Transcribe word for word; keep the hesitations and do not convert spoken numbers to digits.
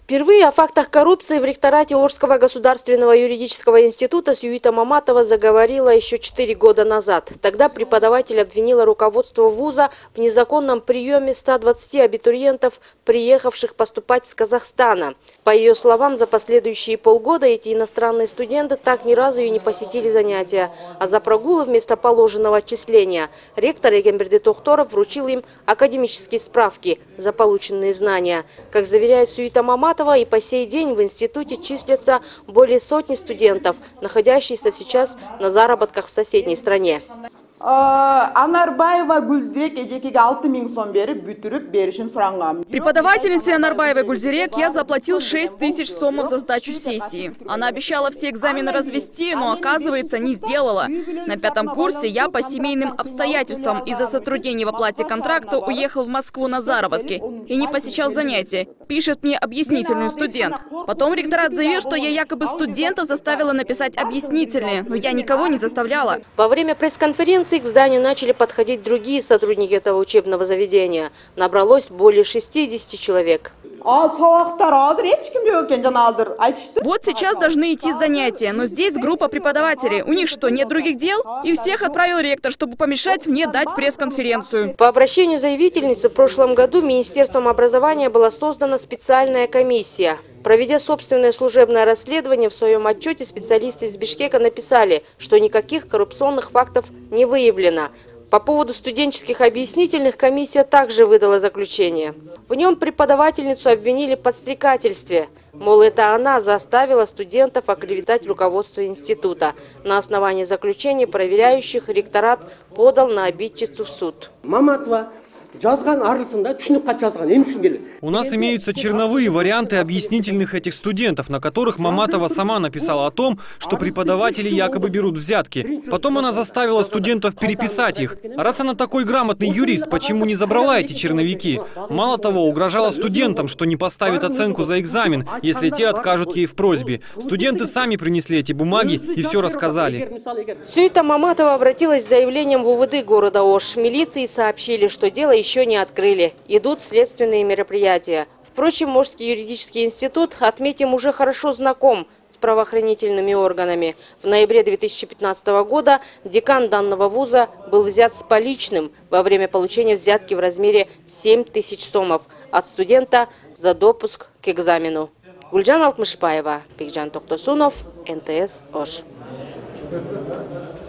Впервые о фактах коррупции в ректорате Орского государственного юридического института Сюита Маматова заговорила еще четыре года назад. Тогда преподаватель обвинила руководство вуза в незаконном приеме ста двадцати абитуриентов, приехавших поступать с Казахстана. По ее словам, за последующие полгода эти иностранные студенты так ни разу и не посетили занятия. А за прогулы вместо положенного отчисления ректор Егемберди Тохторов вручил им академические справки за полученные знания. Как заверяет Сюита Маматова, и по сей день в институте числятся более сотни студентов, находящихся сейчас на заработках в соседней стране. Преподавательнице Анарбаевой Гульзирек я заплатил шесть тысяч сомов за сдачу сессии. Она обещала все экзамены развести, но, оказывается, не сделала. На пятом курсе я по семейным обстоятельствам из-за сотруднений в оплате контракта уехал в Москву на заработки и не посещал занятия, пишет мне объяснительный студент. Потом ректорат заявил, что я якобы студентов заставила написать объяснительные, но я никого не заставляла. Во время пресс-конференции к зданию начали подходить другие сотрудники этого учебного заведения. Набралось более шестидесяти человек. Вот сейчас должны идти занятия, но здесь группа преподавателей. У них что, нет других дел? И всех отправил ректор, чтобы помешать мне дать пресс-конференцию. По обращению заявительницы в прошлом году Министерством образования была создана специальная комиссия. Проведя собственное служебное расследование, в своем отчете специалисты из Бишкека написали, что никаких коррупционных фактов не выявлено. По поводу студенческих объяснительных комиссия также выдала заключение. В нем преподавательницу обвинили в подстрекательстве. Мол, это она заставила студентов оклеветать руководство института. На основании заключения проверяющих ректорат подал на обидчицу в суд. У нас имеются черновые варианты объяснительных этих студентов, на которых Маматова сама написала о том, что преподаватели якобы берут взятки. Потом она заставила студентов переписать их. А раз она такой грамотный юрист, почему не забрала эти черновики? Мало того, угрожала студентам, что не поставит оценку за экзамен, если те откажут ей в просьбе. Студенты сами принесли эти бумаги и все рассказали. Сюита Маматова обратилась с заявлением в УВД города Ош. Милиции сообщили, что дело еще не открыли. Идут следственные мероприятия. Впрочем, Орский юридический институт, отметим, уже хорошо знаком с правоохранительными органами. В ноябре две тысячи пятнадцатого года декан данного вуза был взят с поличным во время получения взятки в размере семь тысяч сомов от студента за допуск к экзамену. Гульжан Алтмышбаева, Бекжан Токтосунов, эн тэ эс Ош.